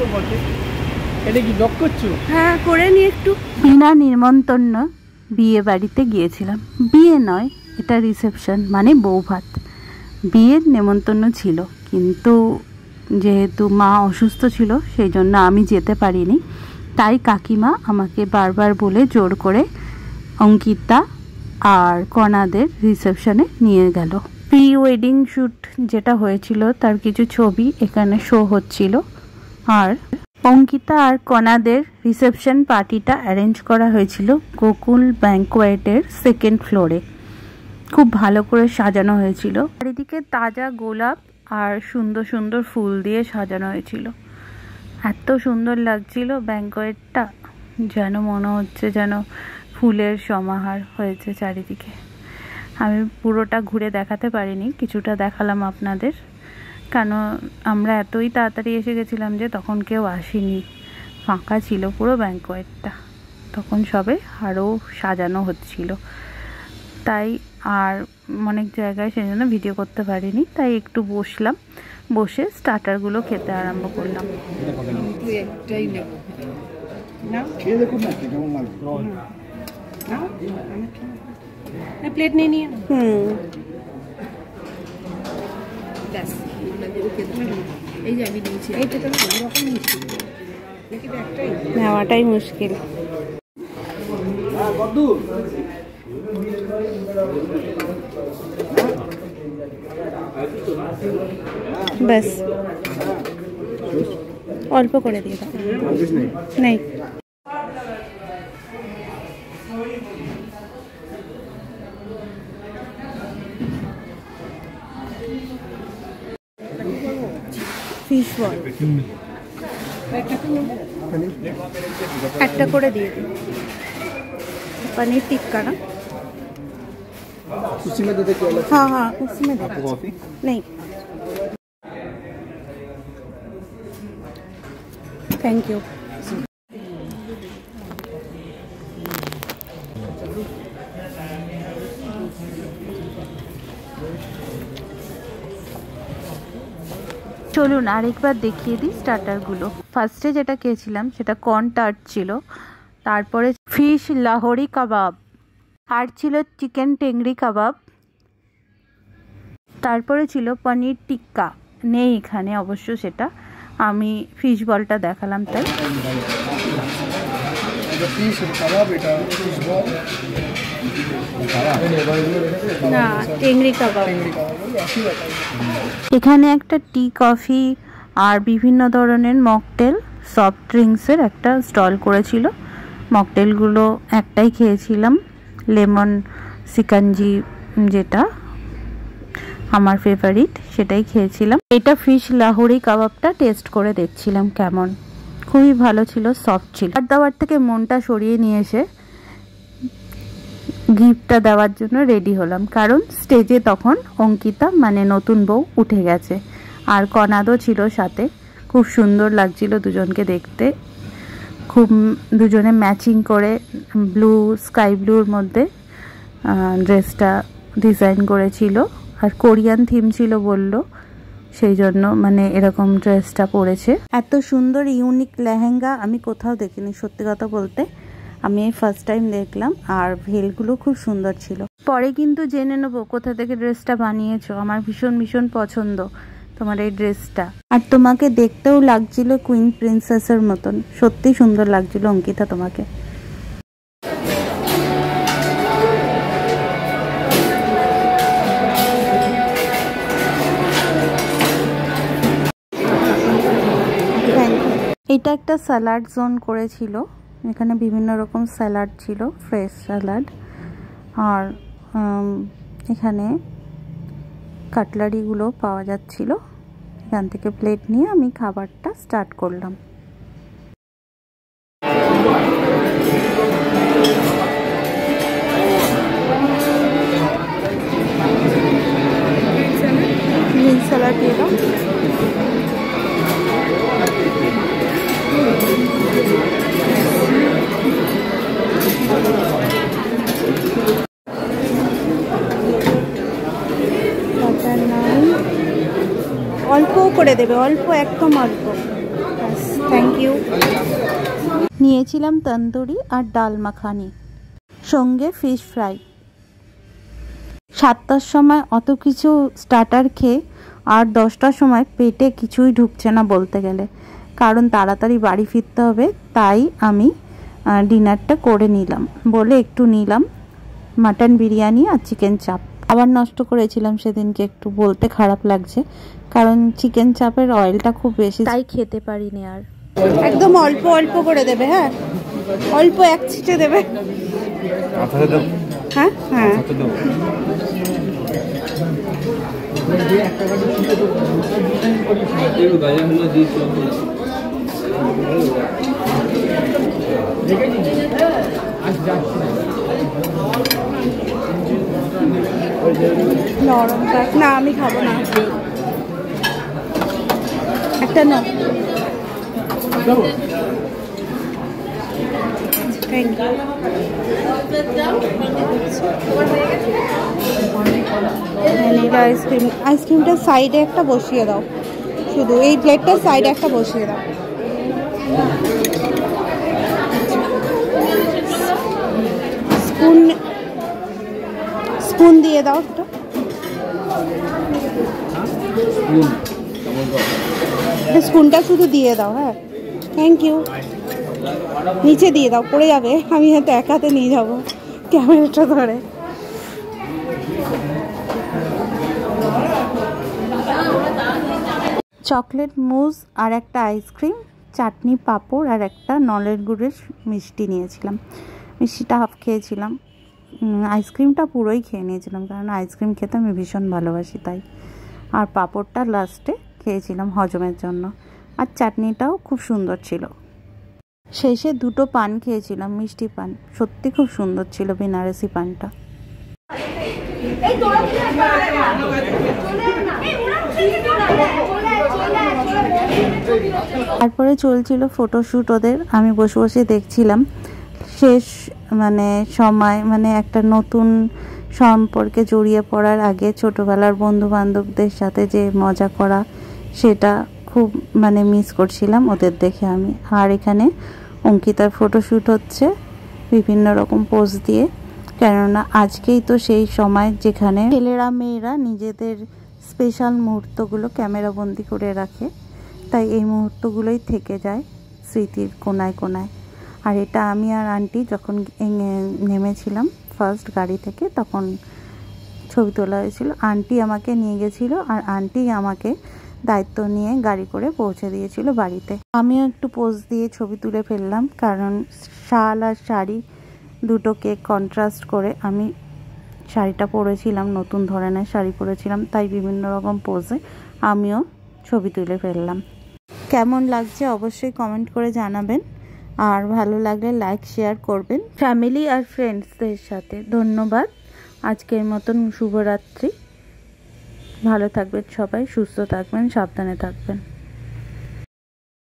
বটে। এটা কি জব করছো? হ্যাঁ, করে নি একটু। বিনা নিমন্ত্রণ বিয়ে বাড়িতে গিয়েছিলাম। বিয়ে নয়, এটা রিসেপশন, মানে বৌভাত। বিয়ের নেমন্তন্ন ছিল, কিন্তু যেহেতু মা অসুস্থ ছিল সেই জন্য আমি যেতে পারিনি। তাই কাকিমা আমাকে বারবার বলে জোর করে অঙ্কিতা আর কনাদের রিসেপশনে নিয়ে গেল। প্রি ওয়েডিং শ্যুট যেটা হয়েছিল তার কিছু ছবি এখানে শো হচ্ছিল। আর অঙ্কিতা আর কনাদের রিসেপশন পার্টিটা অ্যারেঞ্জ করা হয়েছিল গোকুল ব্যাংকোয়েটের 2nd ফ্লোরে। খুব ভালো করে সাজানো হয়েছিল। চারিদিকে তাজা গোলাপ আর সুন্দর সুন্দর ফুল দিয়ে সাজানো হয়েছিল। এত সুন্দর লাগছিল ব্যাংকোয়েটটা, যেন মনে হচ্ছে যেন ফুলের সমাহার হয়েছে চারিদিকে। আমি পুরোটা ঘুরে দেখাতে পারিনি, কিছুটা দেখালাম আপনাদের, কেন আমরা এতই তাড়াতাড়ি এসে গেছিলাম যে তখন কেউ আসেনি, ফাঁকা ছিল পুরো ব্যাংকোয়েটটা। তখন সবে আরও সাজানো হচ্ছিল, তাই আর অনেক জায়গায় সেই জন্য ভিডিও করতে পারিনি। তাই একটু বসলাম, বসে স্টার্টারগুলো খেতে আরম্ভ করলাম। প্লেট নিয়ে নিয়ে এই যে আমি দিয়েছি, এইটা তো রকম মুশকিল, নেওয়াটাই মুশকিল। ব্যাস অল্প করে দিয়ে দাও। নেই, ফিশ বল একটা করে দিয়ে দিই। पनीर टिक्का ना, उसी में दे दे क्या? हाँ हाँ उसी में दे। कॉफी नहीं, थैंक यू। চলুন আরেকবার দেখিয়ে দিই স্টার্টারগুলো। ফার্স্টে যেটা খেয়েছিলাম সেটা কর্ন টার্ট ছিল, তারপরে ফিশ লাহোরি কাবাব, আর ছিল চিকেন টেংরি কাবাব, তারপরে ছিল পনির টিক্কা। নেই এখানে অবশ্য, সেটা আমি ফিশ বলটা দেখালাম তাই। না, টেংরি কাবাব। এখানে একটা টি কফি আর বিভিন্ন ধরনের মকটেল সফট ড্রিঙ্কসের একটা স্টল করেছিল। মকটেলগুলো একটাই খেয়েছিলাম, লেমন সিকাঞ্জি, যেটা আমার ফেভারিট, সেটাই খেয়েছিলাম। এটা ফিশ লাহোরি কাবাবটা টেস্ট করে দেখছিলাম কেমন, খুবই ভালো ছিল, সফট ছিল। আর দাবার থেকে মনটা সরিয়ে নিয়ে এসে গিফটটা দেওয়ার জন্য রেডি হলাম, কারণ স্টেজে তখন অঙ্কিতা মানে নতুন বউ উঠে গেছে, আর কনাদও ছিল সাথে। খুব সুন্দর লাগছিল দুজনকে দেখতে, খুব দুজনে ম্যাচিং করে ব্লু, স্কাই ব্লুর মধ্যে ড্রেসটা ডিজাইন করেছিল, আর কোরিয়ান থিম ছিল বলল, সেই জন্য মানে এরকম ড্রেসটা পরেছে। এত সুন্দর ইউনিক লেহেঙ্গা আমি কোথাও দেখিনি, সত্যি কথা বলতে আমি এই ফার্স্ট টাইম দেখলাম। আর ভেলগুলো খুব সুন্দর ছিল। পরে কিন্তু জেনে নেবো কোথা থেকে ড্রেসটা বানিয়েছো, আমার ভীষণ ভীষণ পছন্দ তোমার এই ড্রেসটা। আর তোমাকে দেখতেও লাগছিল কুইন প্রিন্সেসের মতন, সত্যি সুন্দর লাগছিল অঙ্কিতা তোমাকে। এটা একটা স্যালাড জোন করেছিল, এখানে বিভিন্ন রকম স্যালাড ছিল, ফ্রেশ স্যালাড। আর এখানে কাটলারিগুলো পাওয়া যাচ্ছিল। এখান থেকে প্লেট নিয়ে আমি খাবারটা স্টার্ট করলাম। গ্রিন স্যালাড দিয়ে দাও। অল্প করে দেবে, অল্প, একদম অল্প। Thank you. নিয়েছিলাম তন্দুরি আর ডাল মাখানি, সঙ্গে ফিশ ফ্রাই। 7টার সময় অত কিছু স্টার্টার খেয়ে আর 10টার সময় পেটে কিছুই ঢুকছে না বলতে গেলে, কারণ তাড়াতাড়ি বাড়ি ফিরতে হবে। তাই আমি ডিনারটা করে নিলাম বলে একটু নিলাম মাটন বিরিয়ানি আর চিকেন চাপ। আবার নষ্ট করেছিলাম সেদিনকে, একটু বলতে খারাপ লাগছে, কারণ চিকেন চাপের অয়েলটা খুব বেশি, তাই খেতে পারিনি। আর একদম অল্প অল্প করে দেবে, হ্যাঁ অল্প এক ছিটে দেবে। হ্যাঁ হ্যাঁ নরমটা না, আমি খাবো না, একটা না। আইসক্রিম, আইসক্রিমটার সাইডে একটা বসিয়ে দাও, শুধু এই প্লেটটার সাইডে একটা বসিয়ে দাও। স্পুন, স্পুন দিয়ে দাও একটা। স্পুনটা শুধু দিয়ে দাও, হ্যাঁ থ্যাংক ইউ। নিচে দিয়ে দাও, পড়ে যাবে, আমি হয়তো এক হাতে নিয়ে যাবো ক্যামেরাটা ধরে। চকলেট মুজ আর একটা আইসক্রিম, চাটনি, পাঁপড় আর একটা নলের গুড়ের মিষ্টি নিয়েছিলাম। মিষ্টিটা হাফ খেয়েছিলাম, আইসক্রিমটা পুরোই খেয়ে নিয়েছিলাম, কারণ আইসক্রিম খেতে আমি ভীষণ ভালোবাসি তাই। আর পাঁপড়টা লাস্টে খেয়েছিলাম হজমের জন্য, আর চাটনিটাও খুব সুন্দর ছিল। শেষে 2টো পান খেয়েছিলাম, মিষ্টি পান, সত্যি খুব সুন্দর ছিল বেনারসি পানটা। তারপরে চলছিল ফটোশ্যুট ওদের, আমি বসে বসে দেখছিলাম। শেষ সময় একটা নতুন সম্পর্কে জড়িয়ে পড়ার আগে ছোটোবেলার বন্ধু বান্ধবদের সাথে যে মজা করা, সেটা খুব মিস করছিলাম ওদের দেখে আমি। আর এখানে অঙ্কিতার ফটোশ্যুট হচ্ছে বিভিন্ন রকম পোজ দিয়ে, কেননা আজকেই তো সেই সময় যেখানে ছেলেরা মেয়েরা নিজেদের স্পেশাল মুহূর্তগুলো ক্যামেরাবন্দি করে রাখে, তাই এই মুহূর্তগুলোই থেকে যায় স্মৃতির কোনায় কোনায়। আর এটা আমি আর আন্টি যখন নেমেছিলাম ফার্স্ট গাড়ি থেকে, তখন ছবি তোলা হয়েছিল। আন্টি আমাকে নিয়ে গেছিলো, আর আন্টি আমাকে দায়িত্ব নিয়ে গাড়ি করে পৌঁছে দিয়েছিল বাড়িতে। আমিও একটু পোজ দিয়ে ছবি তুলে ফেললাম, কারণ শাল আর শাড়ি দুটোকে কন্ট্রাস্ট করে আমি শাড়িটা পরেছিলাম, নতুন ধরনের শাড়ি পরেছিলাম, তাই বিভিন্ন রকম পোজে আমিও ছবি তুলে ফেললাম। কেমন লাগছে অবশ্যই কমেন্ট করে জানাবেন, আর ভালো লাগলে লাইক শেয়ার করবেন ফ্যামিলি আর ফ্রেন্ডসদের সাথে। ধন্যবাদ। আজকের মতন শুভরাত্রি। ভালো থাকবেন সবাই, সুস্থ থাকবেন, সাবধানে থাকবেন।